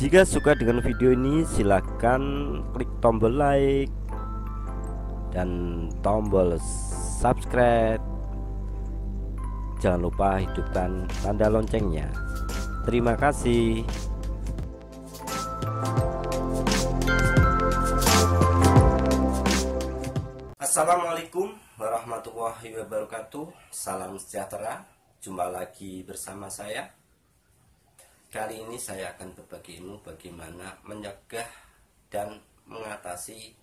Jika suka dengan video ini, silahkan klik tombol like dan tombol subscribe. Jangan lupa hidupkan tanda loncengnya. Terima kasih. Assalamualaikum warahmatullahi wabarakatuh. Salam sejahtera. Jumpa lagi bersama saya. Kali ini saya akan berbagi ilmu bagaimana mencegah dan mengatasi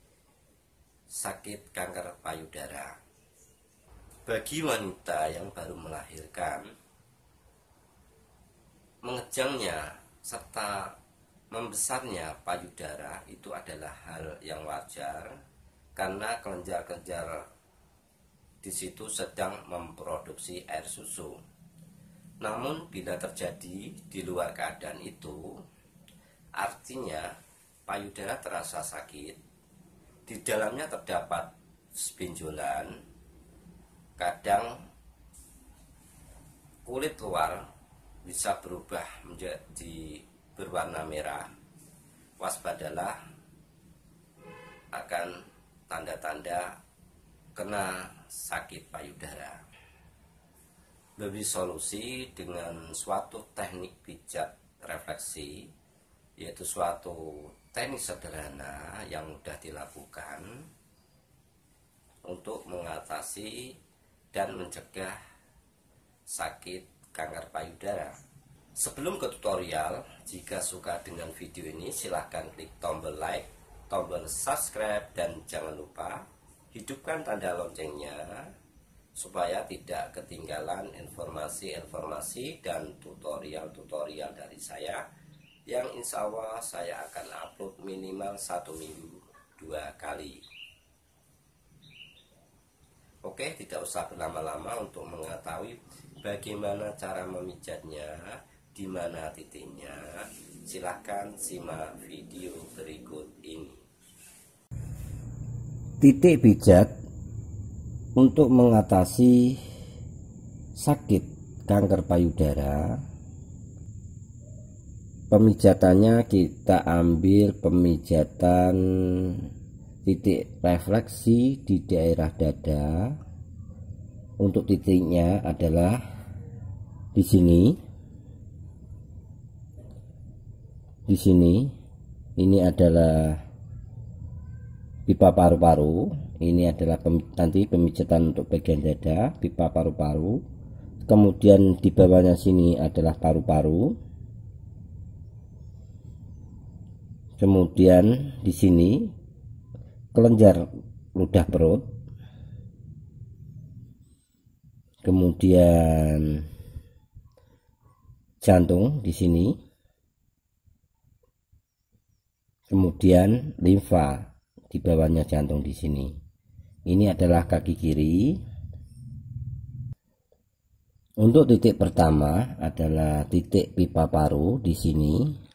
sakit kanker payudara. Bagi wanita yang baru melahirkan, mengejangnya serta membesarnya payudara itu adalah hal yang wajar karena kelenjar-kelenjar di situ sedang memproduksi air susu. Namun bila terjadi di luar keadaan itu, artinya payudara terasa sakit, di dalamnya terdapat benjolan, kadang kulit luar bisa berubah menjadi berwarna merah. Waspadalah akan tanda-tanda kena sakit payudara. Beri solusi dengan suatu teknik pijat refleksi, yaitu suatu teknik sederhana yang mudah dilakukan untuk mengatasi dan mencegah sakit kanker payudara. Sebelum ke tutorial, jika suka dengan video ini silahkan klik tombol like, tombol subscribe, dan jangan lupa hidupkan tanda loncengnya supaya tidak ketinggalan informasi-informasi dan tutorial-tutorial dari saya yang insya Allah saya akan upload minimal 1 minggu 2 kali. Oke, tidak usah berlama-lama untuk mengetahui bagaimana cara memijatnya, di mana titiknya. Silahkan simak video berikut ini. Titik pijat untuk mengatasi sakit kanker payudara. Pemijatannya kita ambil pemijatan titik refleksi di daerah dada. Untuk titiknya adalah di sini. Di sini ini adalah pipa paru-paru. Ini adalah nanti pemijatan untuk bagian dada, pipa paru-paru. Kemudian di bawahnya sini adalah paru-paru. Kemudian di sini kelenjar ludah perut. Kemudian jantung di sini. Kemudian limfa di bawahnya jantung di sini. Ini adalah kaki kiri. Untuk titik pertama adalah titik pipa paru di sini.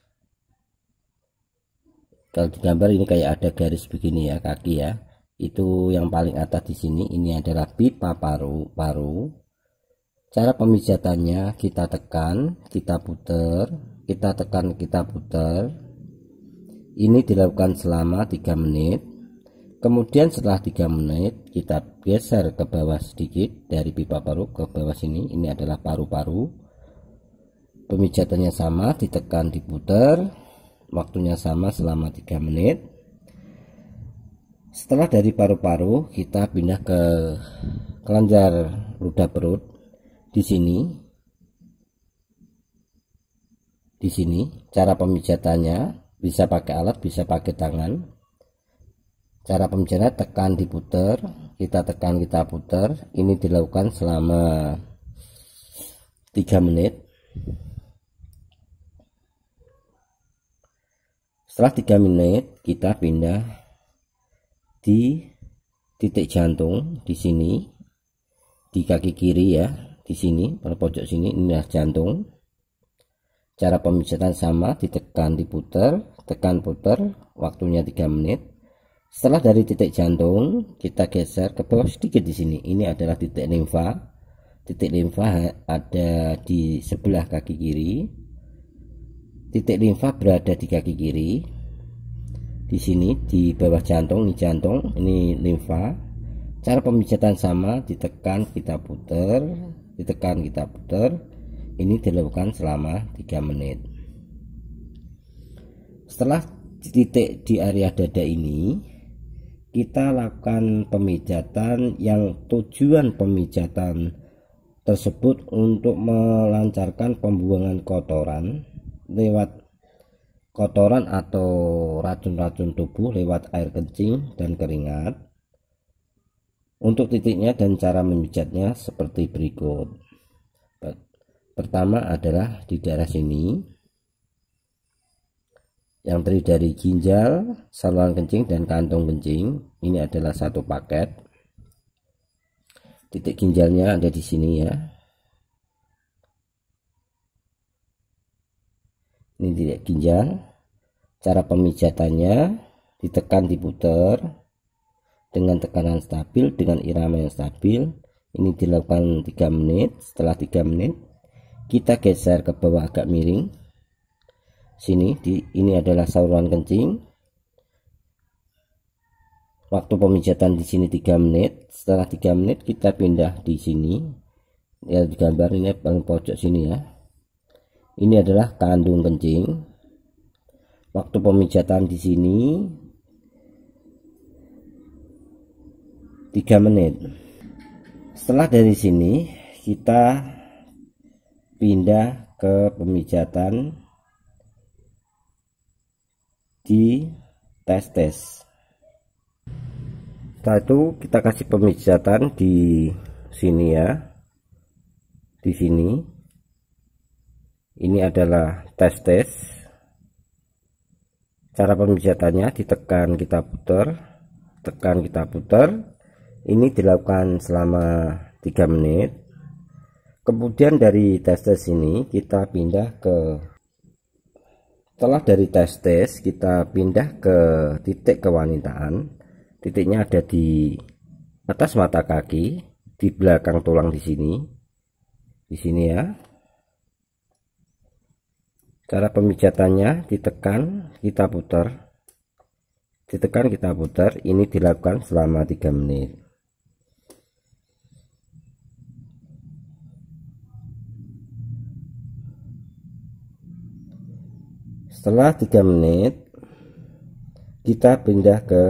Kalau digambar ini kayak ada garis begini ya, kaki ya. Itu yang paling atas di sini. Ini adalah pipa paru. Cara pemijatannya kita tekan, kita putar, kita tekan, kita putar. Ini dilakukan selama 3 menit. Kemudian setelah 3 menit kita geser ke bawah sedikit dari pipa paru ke bawah sini. Ini adalah paru-paru. Pemijatannya sama, ditekan, diputar. Waktunya sama selama 3 menit. Setelah dari paru-paru kita pindah ke kelenjar ludah perut di sini. Di sini cara pemijatannya bisa pakai alat, bisa pakai tangan. Cara pemijatan tekan, diputar, kita tekan, kita putar. Ini dilakukan selama 3 menit. Setelah 3 menit kita pindah di titik jantung di sini, di kaki kiri ya, di sini pada pojok sini. Ini adalah jantung. Cara pemijatan sama, ditekan, diputar, tekan, putar. Waktunya 3 menit. Setelah dari titik jantung kita geser ke bawah sedikit di sini. Ini adalah titik limfa. Titik limfa ada di sebelah kaki kiri. titik limfa berada di kaki kiri. Di sini di bawah jantung, ini limfa. Cara pemijatan sama, ditekan kita putar, ditekan kita putar. Ini dilakukan selama 3 menit. Setelah titik di area dada ini, kita lakukan pemijatan yang tujuan pemijatan tersebut untuk melancarkan pembuangan kotoran lewat kotoran atau racun-racun tubuh lewat air kencing dan keringat. Untuk titiknya dan cara memijatnya seperti berikut. Pertama adalah di daerah sini, yang terdiri dari ginjal, saluran kencing dan kantong kencing. Ini adalah satu paket. Titik ginjalnya ada di sini ya. Ini titik ginjal. Cara pemijatannya, ditekan diputar dengan tekanan stabil, dengan irama yang stabil. Ini dilakukan 3 menit. Setelah 3 menit kita geser ke bawah agak miring. Sini ini adalah saluran kencing. Waktu pemijatan di sini 3 menit. Setelah 3 menit kita pindah di sini. Ya, di gambar ini paling pojok sini ya. Ini adalah kandung kencing. Waktu pemijatan di sini 3 menit. Setelah dari sini kita pindah ke pemijatan di testes. Setelah itu kita kasih pemijatan di sini ya. Di sini. Ini adalah testes. Cara pemijatannya, ditekan kita putar, tekan kita putar. Ini dilakukan selama 3 menit. Kemudian dari testes ini kita pindah ke, setelah dari testes kita pindah ke titik kewanitaan. Titiknya ada di atas mata kaki, di belakang tulang di sini. Di sini ya. Cara pemijatannya, ditekan kita putar, ditekan kita putar. Ini dilakukan selama 3 menit. Setelah 3 menit kita pindah ke,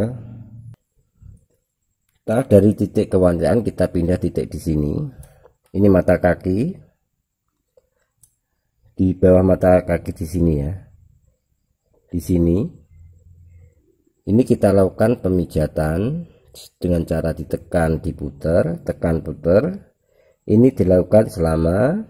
setelah dari titik kewanitaan kita pindah titik di sini. Ini mata kaki. Di bawah mata kaki di sini ya. Di sini. Ini kita lakukan pemijatan dengan cara ditekan, diputar, tekan, putar. Ini dilakukan selama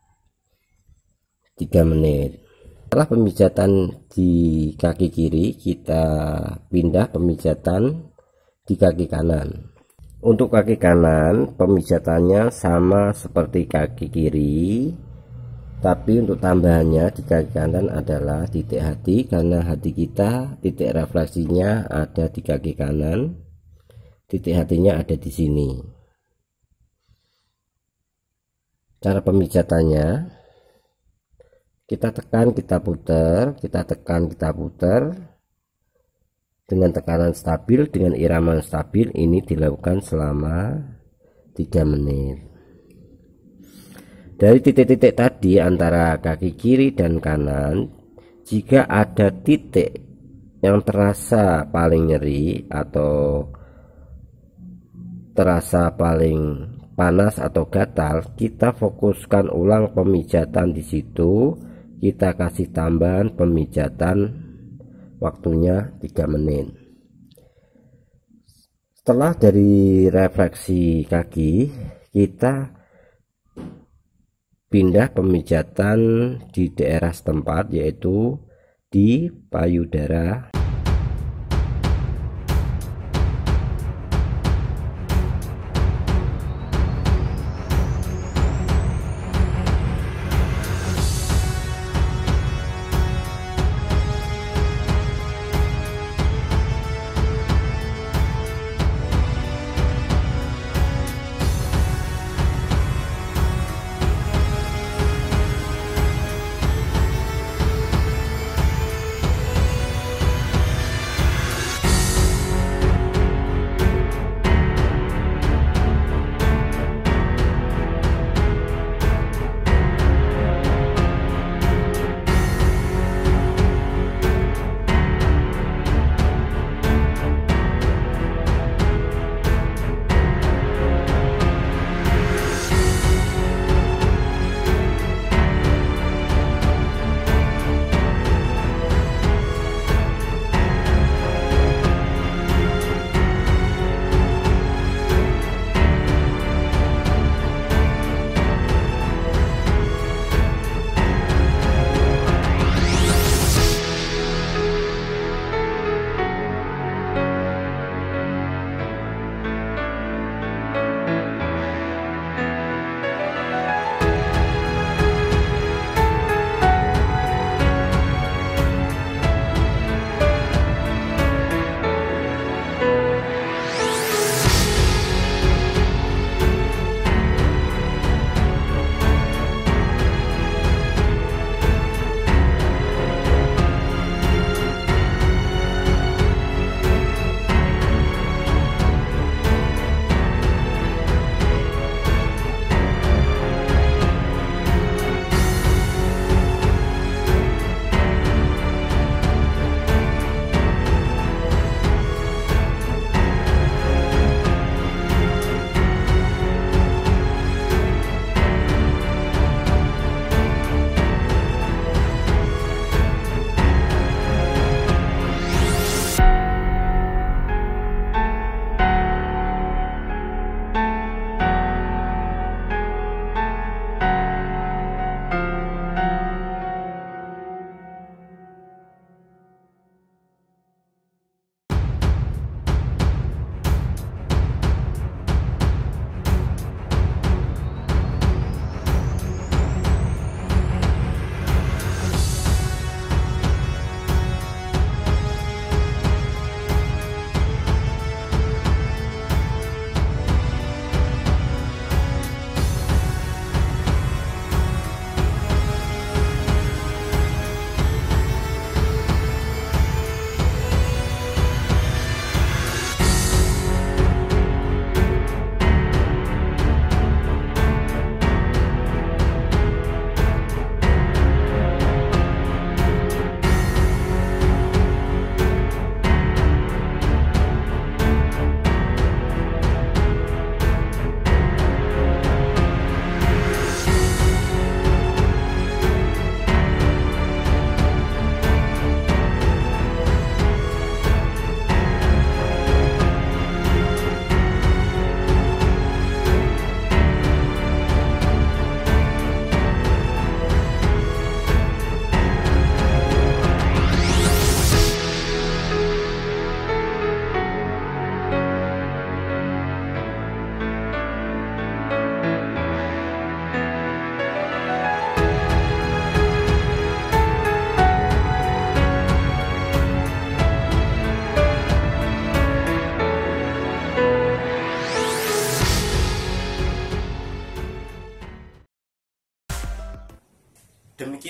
3 menit. Setelah pemijatan di kaki kiri, kita pindah pemijatan di kaki kanan. Untuk kaki kanan, pemijatannya sama seperti kaki kiri. Tapi untuk tambahannya di kaki kanan adalah titik hati, karena hati kita titik refleksinya ada di kaki kanan, titik hatinya ada di sini. Cara pemijatannya, kita tekan, kita putar, kita tekan, kita putar dengan tekanan stabil, dengan irama stabil. Ini dilakukan selama 3 menit. Dari titik-titik tadi antara kaki kiri dan kanan, jika ada titik yang terasa paling nyeri atau terasa paling panas atau gatal, kita fokuskan ulang pemijatan di situ. Kita kasih tambahan pemijatan, waktunya 3 menit. Setelah dari refleksi kaki, kita pindah pemijatan di daerah setempat, yaitu di payudara.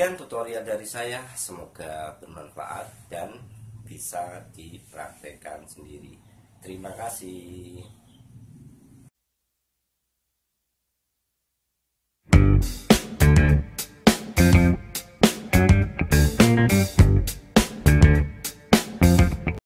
Sekian tutorial dari saya, semoga bermanfaat dan bisa dipraktekkan sendiri. Terima kasih.